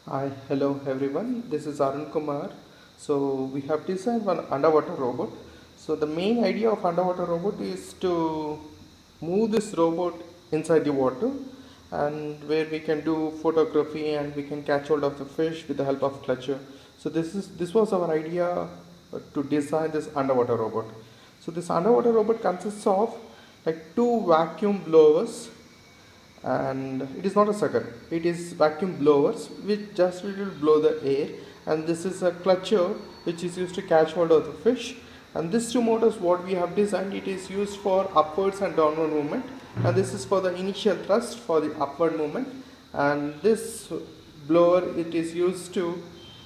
Hi, hello everyone. This is Arun Kumar. So we have designed one underwater robot. So the main idea of underwater robot is to move this robot inside the water, and where we can do photography and we can catch hold of the fish with the help of clutcher. So this was our idea to design this underwater robot. So this underwater robot consists of like two vacuum blowers, and it is not a sucker, it is vacuum blowers which just will blow the air, and this is a clutcher which is used to catch hold of the fish. And these two motors what we have designed, it is used for upwards and downward movement, and this is for the initial thrust for the upward movement, and this blower it is used to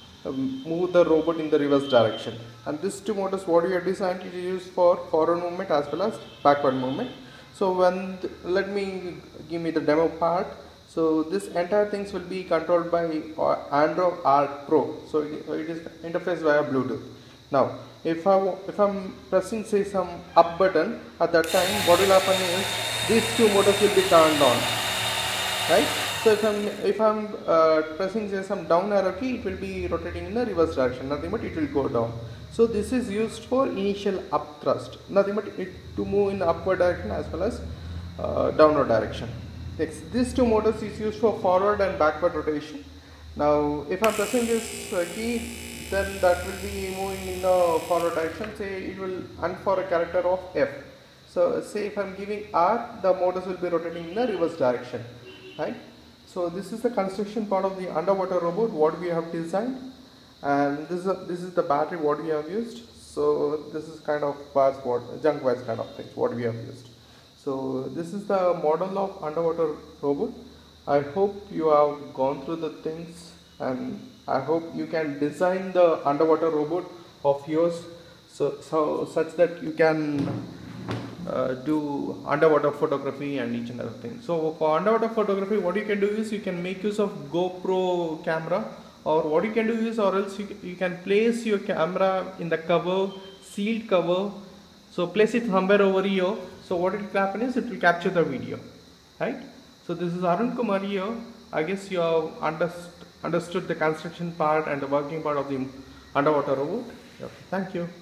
move the robot in the reverse direction. And these two motors what we have designed, it is used for forward movement as well as backward movement. So let me give me the demo part. So this entire things will be controlled by Android Art Pro. So it is interface via Bluetooth. Now if I'm pressing say some up button, at that time what will happen is these two motors will be turned on, right? So if I'm pressing say some down arrow key, it will be rotating in the reverse direction, nothing but it will go down. So this is used for initial up thrust, nothing but it to move in upward direction as well as downward direction. Next, these two motors is used for forward and backward rotation. Now if I'm pressing this key, then that will be moving in the forward direction. Say it will hunt for a character of F. So say if I'm giving R, the motors will be rotating in the reverse direction, right? So this is the construction part of the underwater robot what we have designed, and this is the battery what we have used. So this is kind of parts what junk wires kind of things what we have used. So this is the model of underwater robot. I hope you have gone through the things, and I hope you can design the underwater robot of yours so such that you can do underwater photography and each and other thing. So for underwater photography what you can do is you can make use of GoPro camera, or what you can do is, or else you can place your camera in the cover, sealed cover. So place it somewhere over here. So what it will happen is it will capture the video, right? So this is Arun Kumar here. I guess you have understood the construction part and the working part of the underwater robot. Okay, thank you.